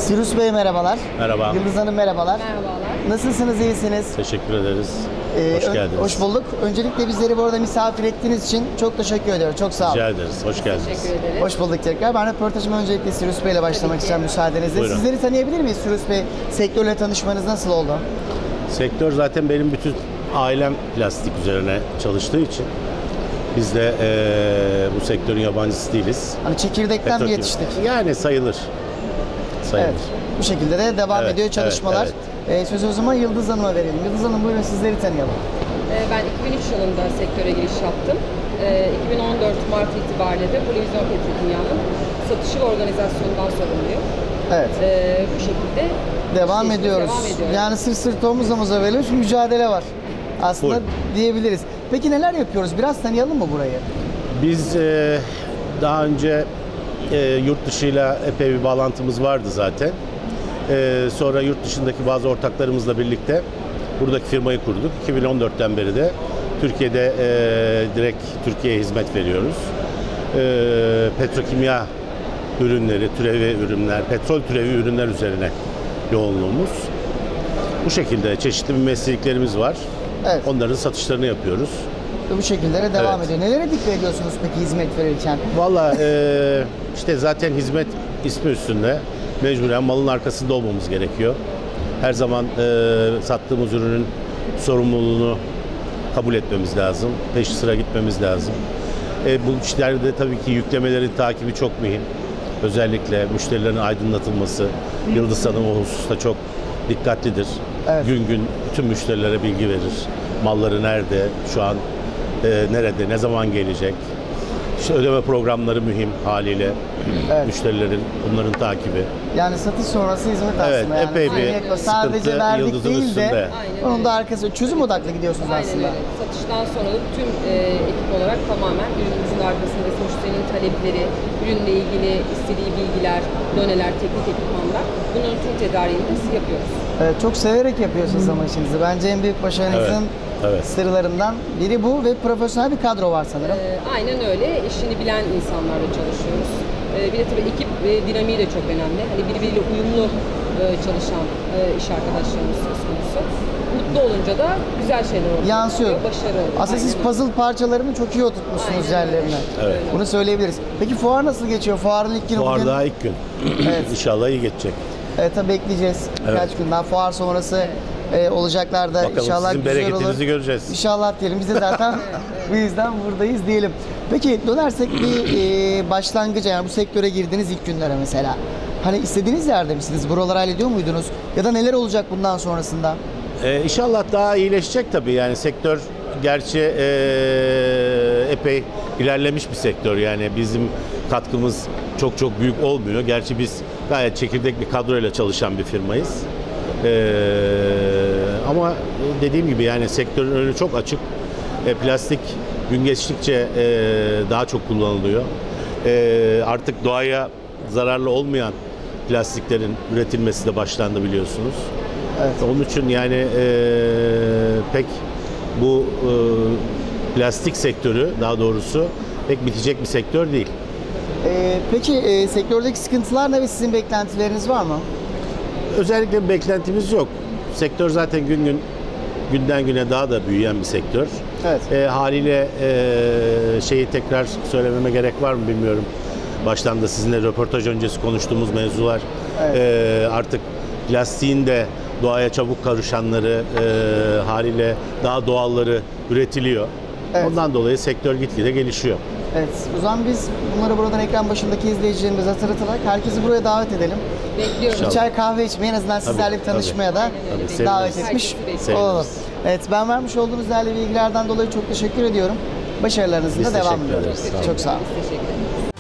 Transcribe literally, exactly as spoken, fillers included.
Sirus Bey merhabalar. Merhaba. Yıldız Hanım merhabalar. Merhabalar. Nasılsınız, iyisiniz? Teşekkür ederiz. Ee, Hoş ön- geldiniz. Hoş bulduk. Öncelikle bizleri bu arada misafir ettiğiniz için çok teşekkür ediyorum. Çok sağ olun. Rica ederiz. Hoş geldiniz. Teşekkür ederiz. Hoş bulduk tekrar. Ben röportajıma öncelikle Sirus Bey ile başlamak Tabii ki. isteyeceğim müsaadenizle. Buyurun. Sizleri tanıyabilir miyiz Sirus Bey? Sektörle tanışmanız nasıl oldu? Sektör zaten benim bütün ailem plastik üzerine çalıştığı için biz de eee, bu sektörün yabancısı değiliz. Hani çekirdekten mi Petrokimya. yetiştik? Yani sayılır. Sayılır. Evet. Bu şekilde de devam Evet, ediyor çalışmalar. evet, Ee, sözü o zaman Yıldız Hanım'a verelim. Yıldız Hanım buyurun sizleri tanıyalım. Ee, Ben iki bin üç yılında sektöre giriş yaptım. Ee, iki bin on dört Mart itibariyle de Polivizyon Petrokimya'nın satışı ve organizasyonundan sorumluyum. Evet. Ee, bu şekilde Devam işleyişimiz ediyoruz. Devam ediyoruz. Yani sırt sırta omuz omuza veriyoruz. Mücadele var. Aslında Buyurun. diyebiliriz. Peki neler yapıyoruz? Biraz tanıyalım mı burayı? Biz eee, daha önce eee, yurt dışıyla epey bir bağlantımız vardı zaten. Eee, sonra yurt dışındaki bazı ortaklarımızla birlikte buradaki firmayı kurduk. iki bin on dörtten beri de Türkiye'de eee, direkt Türkiye'ye hizmet veriyoruz. Eee, petrokimya ürünleri, türevi ürünler, petrol türevi ürünler üzerine yoğunluğumuz. Bu şekilde çeşitli bir mesleklerimiz var. Evet. Onların satışlarını yapıyoruz. Ve bu şekilde de devam Evet. ediyor. Nelere dikkat ediyorsunuz peki hizmet verirken? Valla eee, işte zaten hizmet ismi üstünde mecburen malın arkasında olmamız gerekiyor. Her zaman eee, sattığımız ürünün sorumluluğunu kabul etmemiz lazım. Peş sıra gitmemiz lazım. E, bu işlerde tabii ki yüklemelerin takibi çok mühim. Özellikle müşterilerin aydınlatılması. Yıldız Hanım o hususta çok dikkatlidir. Evet. Gün gün bütün müşterilere bilgi verir. Malları nerede, şu an e, nerede, ne zaman gelecek. İşte ödeme programları mühim haliyle. Evet. Müşterilerin bunların takibi. Yani satış sonrası hizmet Evet, aslında. Yani epey bir Aynen öyle. Sadece sıkıntı verdik Yıldız'ın değil üstünde. de Aynen onun öyle. da arkası çözüm odaklı gidiyorsunuz Aynen aslında. öyle. Satıştan sonra da tüm e, ekip olarak tamamen ürünümüzün arkasındayız. Müşterinin talepleri, ürünle ilgili istediği bilgiler, doneler, teknik ekipmanlar. Bunların tüm tedariğini de biz yapıyoruz. Evet, çok severek yapıyorsunuz ama işinizi. Bence en büyük başarınızın Evet, evet. sırlarından biri bu ve profesyonel bir kadro var sanırım. Ee, aynen öyle. İşini bilen insanlarla çalışıyoruz. Ee, bir de tabii ekip e, dinamiği de çok önemli. Hani birbiriyle uyumlu e, çalışan e, iş arkadaşlarımız söz konusu. Mutlu olunca da güzel şeyler oluyor. Yansıyor. Başarı oluyor. Aslında siz Aynen puzzle parçalarını çok iyi oturtmuşsunuz Aynen öyle. yerlerine. Evet. Bunu söyleyebiliriz. Peki fuar nasıl geçiyor? Fuarın ilk günü Fuar bugün. daha ilk gün. Evet. İnşallah iyi geçecek. Evet, tabii bekleyeceğiz. Birkaç gün daha fuar sonrası e, olacaklar da Bakalım inşallah sizin güzel bereketinizi olur. göreceğiz. İnşallah diyelim. Biz de zaten bu yüzden buradayız diyelim. Peki dönersek bir e, başlangıca, yani bu sektöre girdiğiniz ilk günlere mesela. Hani istediğiniz yerde misiniz? Buraları hallediyor muydunuz? Ya da neler olacak bundan sonrasında? Ee, inşallah daha iyileşecek tabii. Yani sektör gerçi ee, epey ilerlemiş bir sektör. Yani bizim katkımız çok çok büyük olmuyor. Gerçi biz gayet çekirdek bir kadroyla çalışan bir firmayız. Ee, ama dediğim gibi yani sektörün önü çok açık. E, plastik gün geçtikçe ee, daha çok kullanılıyor. Ee, artık doğaya zararlı olmayan plastiklerin üretilmesi de başlandı biliyorsunuz. Evet. Onun için yani e, pek bu e, plastik sektörü daha doğrusu pek bitecek bir sektör değil. E, peki e, sektördeki sıkıntılar ne ve sizin beklentileriniz var mı? Özellikle bir beklentimiz yok. Sektör zaten gün gün günden güne daha da büyüyen bir sektör. Evet. E, haliyle e, şeyi tekrar söylememe gerek var mı bilmiyorum. Baştan da sizinle röportaj öncesi konuştuğumuz mevzular Evet. e, artık plastiğin de doğaya çabuk karışanları e, haliyle daha doğalları üretiliyor. Evet. Ondan dolayı sektör gitgide gelişiyor. Evet. O zaman biz bunları buradan ekran başındaki izleyicilerimize hatırlatarak herkesi buraya davet edelim. Bekliyoruz. Bir çay kahve içmeye, en azından sizlerle bir tabii. tanışmaya da Aynen öyle. Tabii, davet seviniriz. etmiş Herkesi bekliyoruz. olalım. Evet, ben vermiş olduğunuz değerli bilgilerden dolayı çok teşekkür ediyorum. Başarılarınızın Biz da devamını teşekkür diliyoruz. ederiz. Sağ olun. Çok sağ olun. Biz teşekkür ederiz.